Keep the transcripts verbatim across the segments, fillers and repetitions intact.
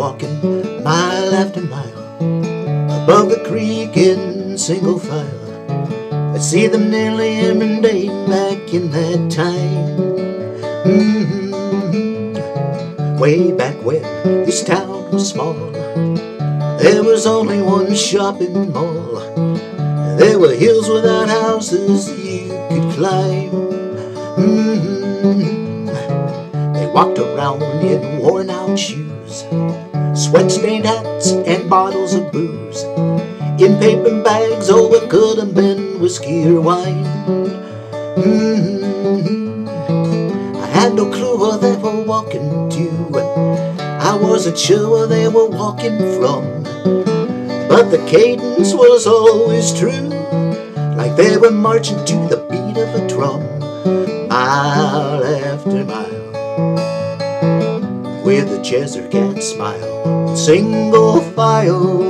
walking mile after mile above the creek in single file. I see them nearly every day back in that time. Mm-hmm. Way back when this town was small, there was only one shopping mall. There were hills without houses you could climb. Mm-hmm. They walked around in worn out shoes, sweat-stained hats and bottles of booze, in paper bags. Oh, it could have been whiskey or wine. Mm-hmm. I had no clue where they were walking to. I wasn't sure where they were walking from, but the cadence was always true, like they were marching to the beat of a drum, mile after mile, with a Cheshire Cat smile in single file.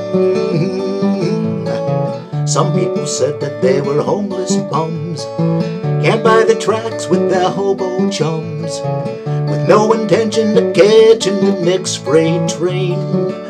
Some people said that they were homeless bums, camped by the tracks with their hobo chums, with no intention of catching the next freight train.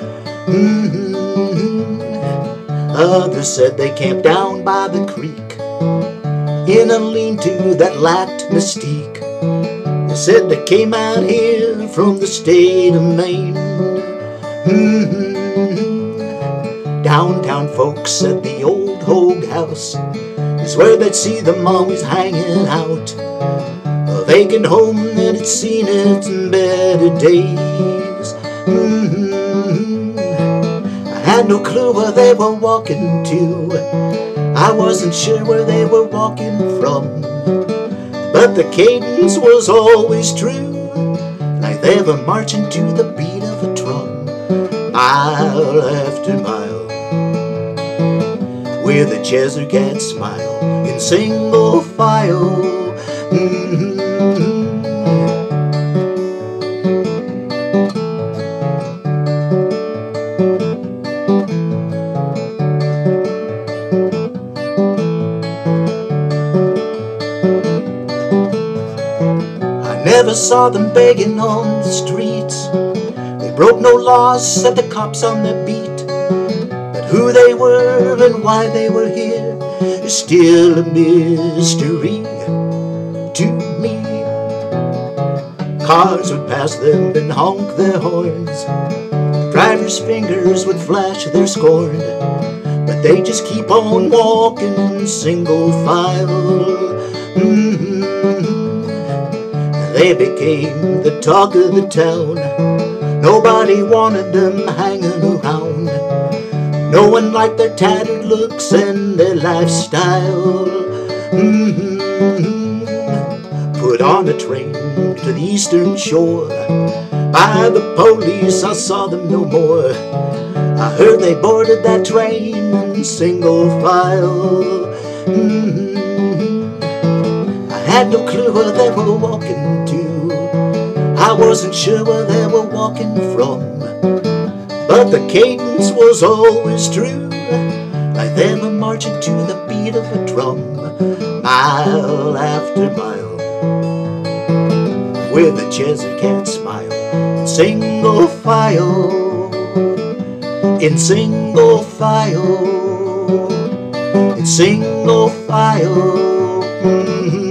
Mm-hmm. Others said they camped down by the creek in a lean-to that lacked mystique. They said they came out here from the state of Maine. Mm-hmm. Downtown folks said the old Hogue House is where they'd see them always hanging out, a vacant home that had seen its better days. Mm-hmm. I had no clue where they were walking to. I wasn't sure where they were walking from, but the cadence was always true, like they were marching to the beat of a drum, mile after mile, with a Cheshire Cat smile in single file. Mm-hmm. I never saw them begging on the streets. They broke no laws, set the cops on their beat. Who they were and why they were here is still a mystery to me. Cars would pass them and honk their horns, drivers' fingers would flash their scorn, but they just keep on walking in single file. Mm-hmm. They became the talk of the town. Nobody wanted them hanging around. No one liked their tattered looks and their lifestyle. Mm-hmm. Put on a train to the eastern shore, by the police I saw them no more. I heard they boarded that train in single file. Mm-hmm. I had no clue where they were walking to. I wasn't sure where they were walking from, but the cadence was always true, like they were marching to the beat of a drum, mile after mile, with a Cheshire Cat smile in single file, in single file, in single file. Mm-hmm.